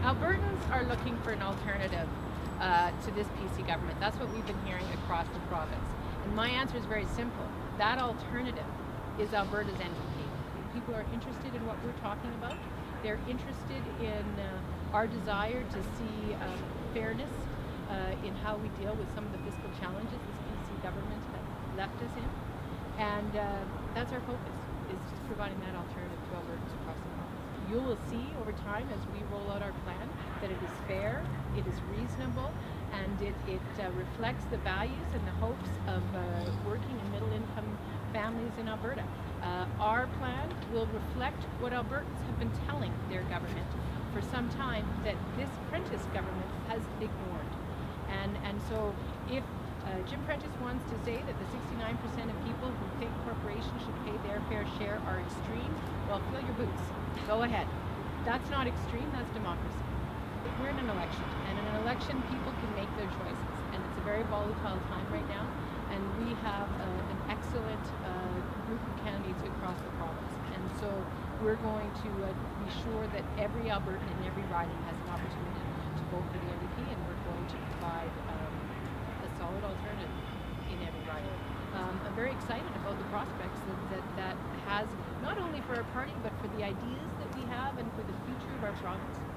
Albertans are looking for an alternative to this PC government. That's what we've been hearing across the province. And my answer is very simple. That alternative is Alberta's NDP. People are interested in what we're talking about. They're interested in our desire to see fairness in how we deal with some of the fiscal challenges this PC government has left us in. And that's our focus, is just providing that alternative to Albertans across the province. You will see over time as we roll out our plan that it is fair, it is reasonable, and it reflects the values and the hopes of working and middle-income families in Alberta. Our plan will reflect what Albertans have been telling their government for some time that this Prentice government has ignored. And so if Jim Prentice wants to say that the 69% of people who think corporations should pay their fair share are extreme, well, fill your boots. Go ahead. That's not extreme, that's democracy. We're in an election, and in an election, people can make their choices, and it's a very volatile time right now, and we have an excellent group of candidates across the province, and so we're going to be sure that every Albertan in every riding has an opportunity to vote for the NDP, and we're going to provide a solid alternative in every riding. I'm very excited about the prospects that has, not only for our party, but for the ideas that we have and for the future of our province.